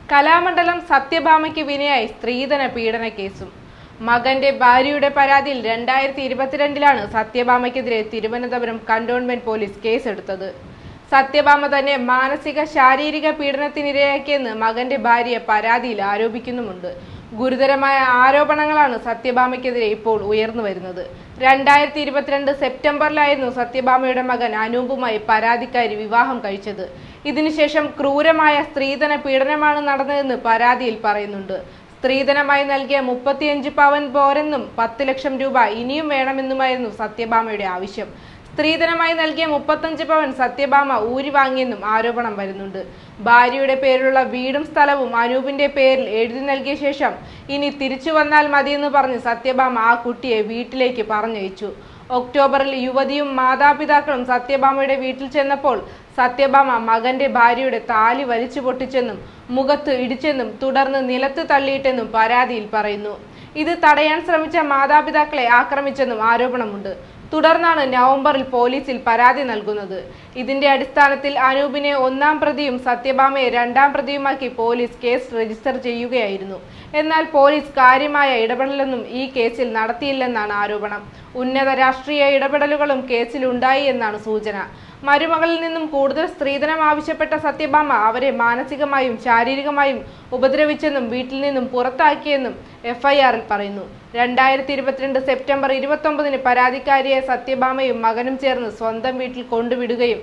കലാമണ്ഡലം സത്യഭാമയ്ക്ക് വിനയായി സ്ത്രീധന പീഡന കേസും. മകന്റെ ഭാര്യയുടെ പരാതിയിൽ 2022 സത്യഭാമയ്ക്കെതിരെ തിരുവനന്തപുരം കന്റോൺമെന്റ് പോലീസ് കേസെടുത്തത്. സത്യഭാമ തന്നെ മാനസിക ശാരീരിക പീഡനത്തിനിരയാക്കിയെന്ന് മകന്റെ ഭാര്യ പരാതിയിൽ ആരോപിക്കുന്നുമുണ്ട്. ഗുരുതരമായ ആരോപണങ്ങളാണ് സത്യഭാമയ്ക്കെതിരെ ഇപ്പോൾ ഉയർന്നു വരുന്നത്. 2022 സെപ്റ്റംബറിലായിരുന്നു സത്യഭാമയുടെ മകൻ അനൂപുമായി പരാതിക്കാരി വിവാഹം കഴിച്ചത്. ഇതിനുശേഷം ക്രൂരമായ സ്ത്രീധന പീഡനമാണ് നടന്നതെന്ന് പരാതിയിൽ പറയുന്നുണ്ട്. സ്ത്രീധനമായി നൽകിയ 35 പവൻ പോരെന്നും 10 ലക്ഷം രൂപ ഇനിയും വേണമെന്നുമായിരുന്നു സത്യഭാമയുടെ ആവശ്യം. സ്ത്രീധനമായി നൽകിയ 35 പവൻ സത്യഭാമ ഊരി വാങ്ങിയെന്നും ആരോപണം വരുന്നുണ്ട്. ഭാര്യയുടെ പേരിലുള്ള വീടും സ്ഥലവും അനൂപിന്റെ പേരിൽ എഴുതി നൽകിയ ശേഷം ഇനി തിരിച്ചു വന്നാൽ മതിയെന്ന് പറഞ്ഞ് സത്യഭാമ ആ കുട്ടിയെ വീട്ടിലേക്ക് പറഞ്ഞയച്ചു. ഒക്ടോബറിൽ യുവതിയും മാതാപിതാക്കളും സത്യഭാമയുടെ വീട്ടിൽ ചെന്നപ്പോൾ സത്യഭാമ മകന്റെ ഭാര്യയുടെ താലി വലിച്ചു പൊട്ടിച്ചെന്നും മുഖത്ത് ഇടിച്ചെന്നും തുടർന്ന് നിലത്ത് തള്ളിയിട്ടെന്നും പരാതിയിൽ പറയുന്നു. ഇത് തടയാൻ ശ്രമിച്ച മാതാപിതാക്കളെ ആക്രമിച്ചെന്നും ആരോപണമുണ്ട്. തുടർന്നാണ് നവംബറിൽ പോലീസിൽ പരാതി നൽകുന്നത്. ഇതിന്റെ അടിസ്ഥാനത്തിൽ അനൂപിനെ 1-ാം പ്രതിയും സത്യഭാമയെ 2-ാം പ്രതിയുമാക്കി പോലീസ് കേസ് രജിസ്റ്റർ ചെയ്യുകയായിരുന്നു. എന്നാൽ പോലീസ് കാര്യമായ ഇടപെടലൊന്നും ഈ കേസിൽ നടത്തിയില്ലെന്നാണ് ആരോപണം. ഉന്നത രാഷ്ട്രീയ ഇടപെടലുകളും കേസിൽ ഉണ്ടായി എന്നാണ് സൂചന. മരുമകളിൽ നിന്നും കൂടുതൽ സ്ത്രീധനം ആവശ്യപ്പെട്ട സത്യഭാമ അവരെ മാനസികമായും ശാരീരികമായും ഉപദ്രവിച്ചെന്നും വീട്ടിൽ നിന്നും പുറത്താക്കിയെന്നും FIRൽ പറയുന്നു. 2022 സെപ്റ്റംബർ 29 പരാതിക്കാരിയെ സത്യഭാമയും മകനും ചേർന്ന് സ്വന്തം വീട്ടിൽ കൊണ്ടുവിടുകയും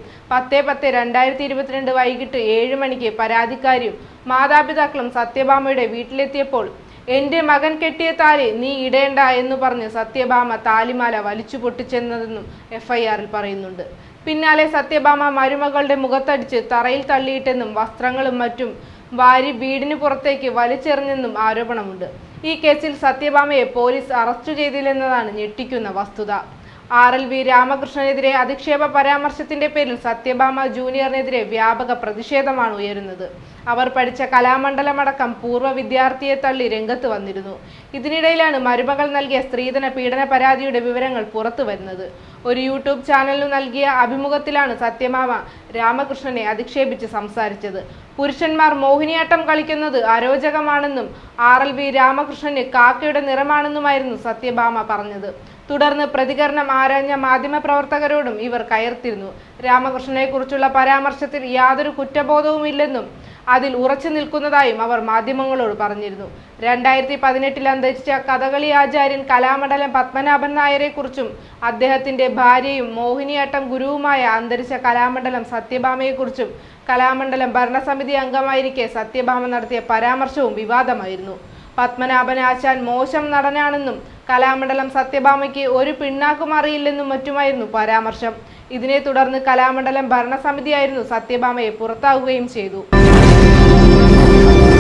10/10/2022 വൈകിട്ട് 7 മണിക്ക് പരാതിക്കാരിയും മാതാപിതാക്കളും സത്യഭാമയുടെ വീട്ടിലെത്തിയപ്പോൾ എന്റെ മകൻ കെട്ടിയ താലി നീ ഇടേണ്ട എന്ന് പറഞ്ഞ് സത്യഭാമ താലിമാല വലിച്ചു പൊട്ടിച്ചെന്നതെന്നും FIRൽ പറയുന്നുണ്ട്. പിന്നാലെ സത്യഭാമ മരുമകളുടെ മുഖത്തടിച്ച് തറയിൽ തള്ളിയിട്ടെന്നും വസ്ത്രങ്ങളും മറ്റും വാരി വീടിന് പുറത്തേക്ക് വലിച്ചെറിഞ്ഞെന്നും ആരോപണമുണ്ട്. ഈ കേസിൽ സത്യഭാമയെ പോലീസ് അറസ്റ്റ് ചെയ്തില്ലെന്നതാണ് ഞെട്ടിക്കുന്ന വസ്തുത. RLV രാമകൃഷ്ണനെതിരെ അധിക്ഷേപ പരാമർശത്തിന്റെ പേരിൽ സത്യഭാമ ജൂനിയറിനെതിരെ വ്യാപക പ്രതിഷേധമാണ് ഉയരുന്നത്. അവർ പഠിച്ച കലാമണ്ഡലമടക്കം പൂർവ്വ വിദ്യാർത്ഥിയെ തള്ളി രംഗത്ത് വന്നിരുന്നു. ഇതിനിടയിലാണ് മരുമകൾ നൽകിയ സ്ത്രീധന പീഡന പരാതിയുടെ വിവരങ്ങൾ പുറത്തു വരുന്നത്. ഒരു യൂട്യൂബ് ചാനലിനു നൽകിയ അഭിമുഖത്തിലാണ് സത്യഭാമ രാമകൃഷ്ണനെ അധിക്ഷേപിച്ച് സംസാരിച്ചത്. പുരുഷന്മാർ മോഹിനിയാട്ടം കളിക്കുന്നത് അരോചകമാണെന്നും RLV രാമകൃഷ്ണന് കാക്കയുടെ നിറമാണെന്നുമായിരുന്നു സത്യഭാമ പറഞ്ഞത്. തുടർന്ന് പ്രതികരണം ആരാഞ്ഞ മാധ്യമപ്രവർത്തകരോടും ഇവർ കയർത്തിരുന്നു. രാമകൃഷ്ണനെ കുറിച്ചുള്ള പരാമർശത്തിൽ യാതൊരു കുറ്റബോധവുമില്ലെന്നും അതിൽ ഉറച്ചു നിൽക്കുന്നതായും അവർ മാധ്യമങ്ങളോട് പറഞ്ഞിരുന്നു. 2018 അന്തരിച്ച കഥകളി ആചാര്യൻ കലാമണ്ഡലം പത്മനാഭൻ നായരെ കുറിച്ചും അദ്ദേഹത്തിന്റെ ഭാര്യയും മോഹിനിയാട്ടം ഗുരുവുമായ അന്തരിച്ച കലാമണ്ഡലം സത്യഭാമയെക്കുറിച്ചും കലാമണ്ഡലം ഭരണസമിതി അംഗമായിരിക്കെ സത്യഭാമ നടത്തിയ പരാമർശവും വിവാദമായിരുന്നു. പത്മനാഭൻ ആശാൻ മോശം നടനാണെന്നും കലാമണ്ഡലം സത്യഭാമയ്ക്ക് ഒരു പിണ്ണാക്കും അറിയില്ലെന്നും മറ്റുമായിരുന്നു പരാമർശം. ഇതിനെ തുടർന്ന് കലാമണ്ഡലം ഭരണസമിതിയായിരുന്നു സത്യഭാമയെ പുറത്താക്കുകയും ചെയ്തു.